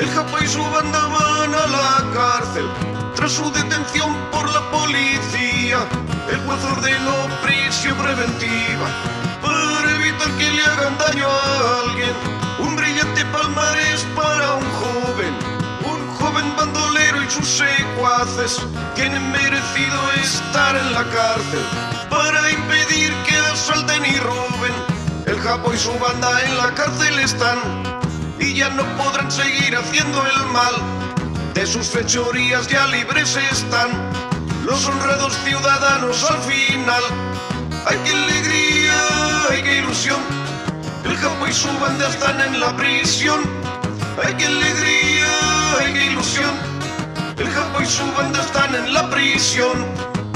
El Japo y su banda van a la cárcel tras su detención por la policía. El juez ordenó prisión preventiva para evitar que le hagan daño a alguien. Un brillante palmarés para un joven bandolero y sus secuaces, tienen merecido estar en la cárcel para impedir que asalten y roben. El Japo y su banda en la cárcel están y ya no podrán seguir haciendo el mal. De sus fechorías ya libres están los honrados ciudadanos al final. ¡Ay, qué alegría! ¡Ay, qué ilusión! El Japo y su banda están en la prisión. ¡Ay, qué alegría! ¡Ay, qué ilusión! El Japo y su banda están en la prisión.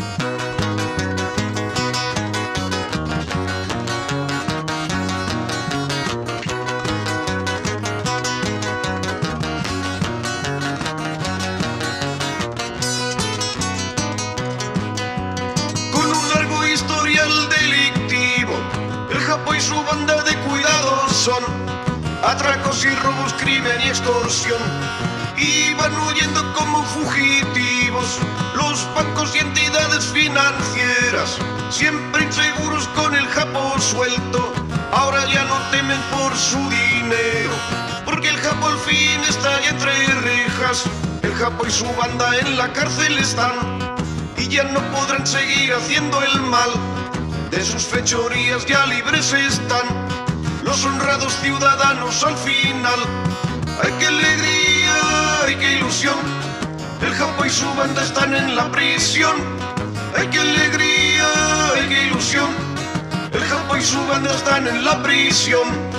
Historial delictivo, el Japo y su banda de cuidados son atracos y robos, crimen y extorsión, y van huyendo como fugitivos los bancos y entidades financieras, siempre inseguros con el Japo suelto. Ahora ya no temen por su dinero, porque el Japo al fin está ya entre rejas. El Japo y su banda en la cárcel están y ya no podrán seguir haciendo el mal. De sus fechorías ya libres están los honrados ciudadanos al final. ¡Ay, qué alegría! ¡Ay, qué ilusión! El Japo y su banda están en la prisión. ¡Ay, qué alegría! ¡Ay, qué ilusión! El Japo y su banda están en la prisión.